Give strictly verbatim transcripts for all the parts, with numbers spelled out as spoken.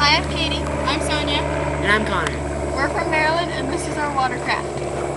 Hi, I'm Katie. I'm Sonia. And I'm Connor. We're from Maryland, and this is our watercraft.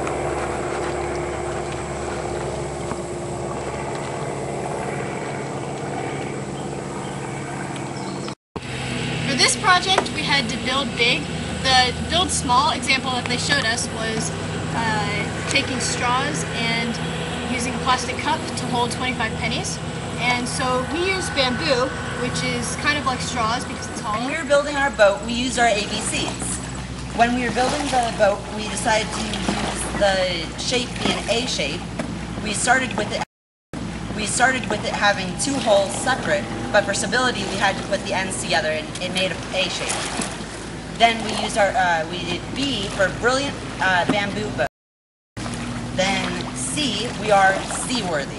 For this project, we had to build big. The build small example that they showed us was uh, taking straws and using a plastic cup to hold twenty-five pennies. And so we used bamboo, which is kind of like straws because it's hollow. When we were building our boat, we used our A B Cs. When we were building the boat, we decided to use the shape being A shape. We started with it. We started with it having two holes separate, but for stability, we had to put the ends together, and it made an A shape. Then we used our uh, we did B for brilliant uh, bamboo boat. Then C, we are seaworthy.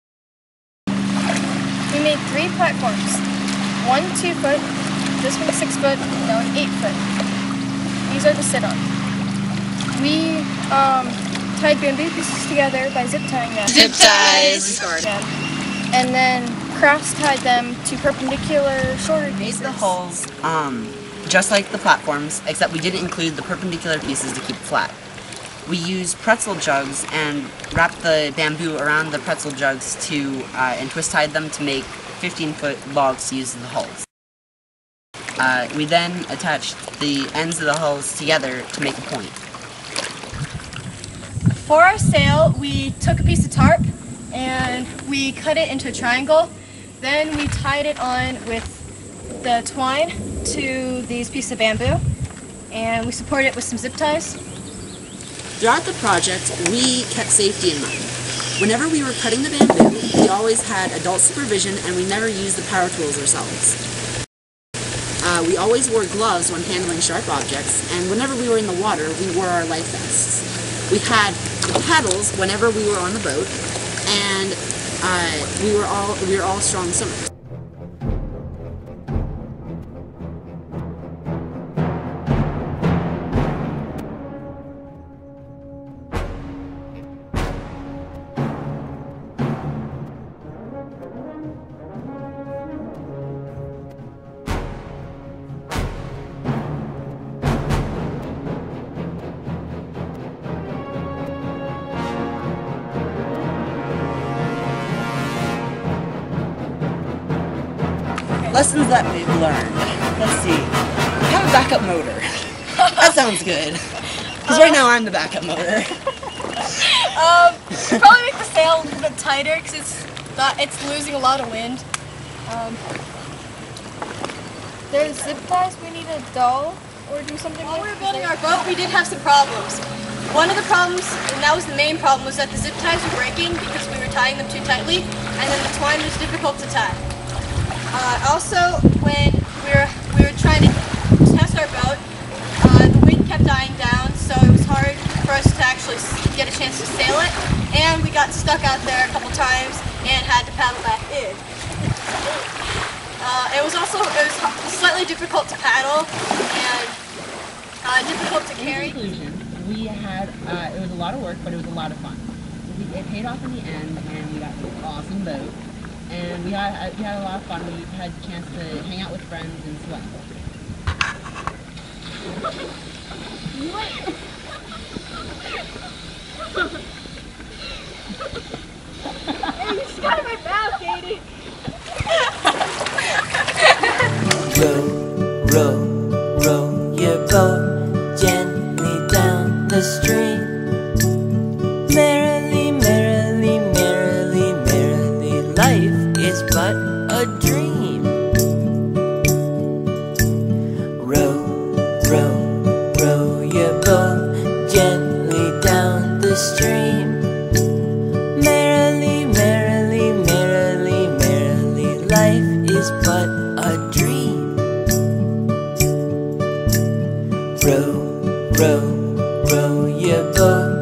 We made three platforms. One two foot, this one six foot, and that one eight foot. These are to sit on. We um, tied bamboo pieces together by zip tying them. Zip ties! And then cross tied them to perpendicular shorter pieces. Made the holes um, just like the platforms, except we didn't include the perpendicular pieces to keep it flat. We used pretzel jugs and wrapped the bamboo around the pretzel jugs to uh, and twist tied them to make fifteen foot logs to use as the hulls. Uh, we then attached the ends of the hulls together to make a point. For our sail, we took a piece of tarp and we cut it into a triangle. Then we tied it on with the twine to these pieces of bamboo, and we supported it with some zip ties. Throughout the project, we kept safety in mind. Whenever we were cutting the bamboo, we always had adult supervision and we never used the power tools ourselves. Uh, we always wore gloves when handling sharp objects, and whenever we were in the water, we wore our life vests. We had the paddles whenever we were on the boat, and uh, we were all we were all strong swimmers. Lessons that we've learned. Let's see. Have a backup motor. That sounds good. Because right now I'm the backup motor. Um, probably make the sail a little bit tighter because it's not, it's losing a lot of wind. Um, there's zip ties we need to dull or do something with. While we were building our boat, we did have some problems. One of the problems, and that was the main problem, was that the zip ties were breaking because we were tying them too tightly, and then the twine was difficult to tie. Uh, also, when we were we were trying to test our boat, uh, the wind kept dying down, so it was hard for us to actually get a chance to sail it, and we got stuck out there a couple times and had to paddle back in. Uh, it was also it was slightly difficult to paddle and uh, difficult to carry. In conclusion, we had uh, it was a lot of work, but it was a lot of fun. It paid off in the end, and we got an awesome boat. And we had, we had a lot of fun. We had a chance to hang out with friends and swim. What? Hey, you just got in my mouth, Katie! Row, row, row your boat gently down the stream. Merrily, merrily, merrily, merrily, life is but a dream. Row, row, row your boat gently down the stream. Merrily, merrily, merrily, merrily, life is but a dream. Row, row, row your boat